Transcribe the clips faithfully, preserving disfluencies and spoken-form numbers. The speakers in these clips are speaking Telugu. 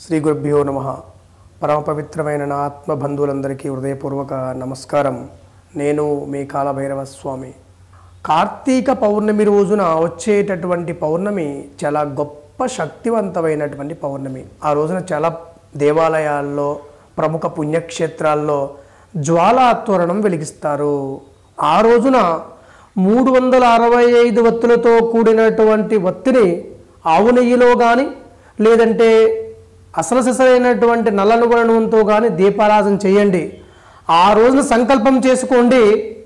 శ్రీ గురుభ్యో నమః. పరమ పవిత్రమైన నా ఆత్మ బంధువులందరికీ హృదయపూర్వక నమస్కారం. నేను మీ కాలభైరవ స్వామి. కార్తీక పౌర్ణమి రోజున వచ్చేటటువంటి పౌర్ణమి చాలా గొప్ప శక్తివంతమైనటువంటి పౌర్ణమి. ఆ రోజున చాలా దేవాలయాల్లో, ప్రముఖ పుణ్యక్షేత్రాల్లో జ్వాలా తోరణం వెలిగిస్తారు. ఆ రోజున మూడు వందల అరవై ఐదు వత్తులతో కూడినటువంటి వత్తిని ఆవు నెయ్యిలో కానీ లేదంటే అసలు సిసలైనటువంటి నల్ల నువ్వుల నూనెతో కానీ దీపారాధన చేయండి. ఆ రోజున సంకల్పం చేసుకోండి.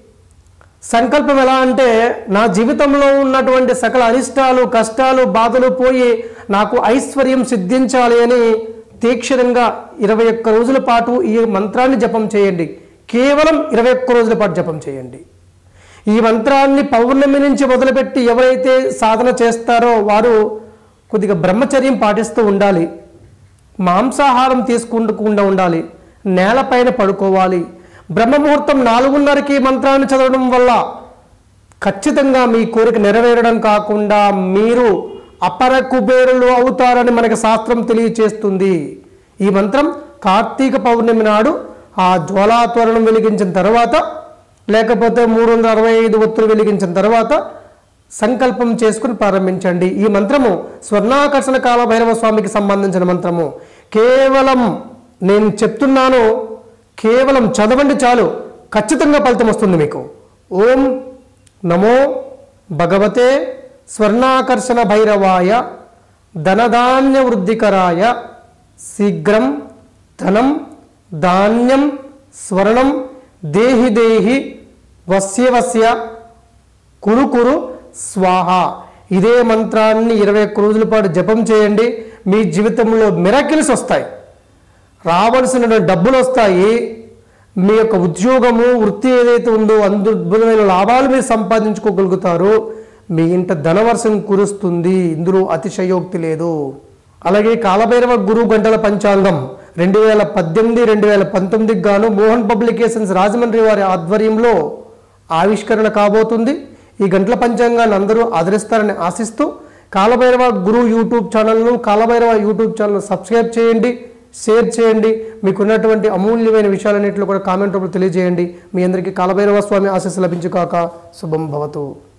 సంకల్పం ఎలా అంటే, నా జీవితంలో ఉన్నటువంటి సకల అనిష్టాలు, కష్టాలు, బాధలు పోయి నాకు ఐశ్వర్యం సిద్ధించాలి అని తీక్షణంగా ఇరవై ఒక్క రోజుల పాటు ఈ మంత్రాన్ని జపం చేయండి. కేవలం ఇరవై ఒక్క రోజుల పాటు జపం చేయండి. ఈ మంత్రాన్ని పౌర్ణమి నుంచి మొదలుపెట్టి ఎవరైతే సాధన చేస్తారో వారు కొద్దిగా బ్రహ్మచర్యం పాటిస్తూ ఉండాలి. మాంసాహారం తీసుకుంటూ ఉండాలి. నేలపైన పడుకోవాలి. బ్రహ్మముహూర్తం నాలుగున్నరకి మంత్రాన్ని చదవడం వల్ల ఖచ్చితంగా మీ కోరిక నెరవేరడం కాకుండా మీరు అపర కుబేరులు అవుతారని మనకి శాస్త్రం తెలియచేస్తుంది. ఈ మంత్రం కార్తీక పౌర్ణమి నాడు ఆ జ్వాలాతోరణం వెలిగించిన తర్వాత, లేకపోతే మూడు వందల అరవై ఐదు ఒత్తులు వెలిగించిన తర్వాత సంకల్పం చేసుకుని ప్రారంభించండి. ఈ మంత్రము స్వర్ణాకర్షణ కాలభైరవ స్వామికి సంబంధించిన మంత్రము. కేవలం నేను చెప్తున్నాను, కేవలం చదవండి చాలు, ఖచ్చితంగా ఫలితం వస్తుంది మీకు. ఓం నమో భగవతే స్వర్ణాకర్షణ భైరవాయ ధనధాన్య వృద్ధికరాయ శీఘ్రం ధనం ధాన్యం స్వర్ణం దేహి దేహి వస్య వస్య కురు కురు స్వాహ. ఇదే మంత్రాన్ని ఇరవై ఒక్క రోజుల పాటు జపం చేయండి. మీ జీవితంలో మిరాకిల్స్ వస్తాయి. రావాల్సిన డబ్బులు వస్తాయి. మీ యొక్క ఉద్యోగము, వృత్తి ఏదైతే ఉందో అద్భుతమైన లాభాలు మీరు సంపాదించుకోగలుగుతారు. మీ ఇంట ధనవర్షం కురుస్తుంది. ఇందులో అతిశయోక్తి లేదు. అలాగే కాలభైరవ గురు గంటల పంచాంగం రెండు వేల పద్దెనిమిది రెండు వేల పంతొమ్మిదికి గాను మోహన్ పబ్లికేషన్స్ రాజమండ్రి వారి ఆధ్వర్యంలో ఆవిష్కరణ కాబోతుంది. ఈ గంటల పంచాంగాన్ని అందరూ ఆదరిస్తారని ఆశిస్తూ కాలభైరవ గురు యూట్యూబ్ ఛానల్ను, కాలభైరవ యూట్యూబ్ ఛానల్ సబ్స్క్రైబ్ చేయండి, షేర్ చేయండి. మీకున్నటువంటి అమూల్యమైన విషయాలన్నింటిలో కూడా కామెంట్ రూపంలో తెలియజేయండి. మీ అందరికీ కాలభైరవ స్వామి ఆశీస్సు లభించుగాక. శుభం భవతు.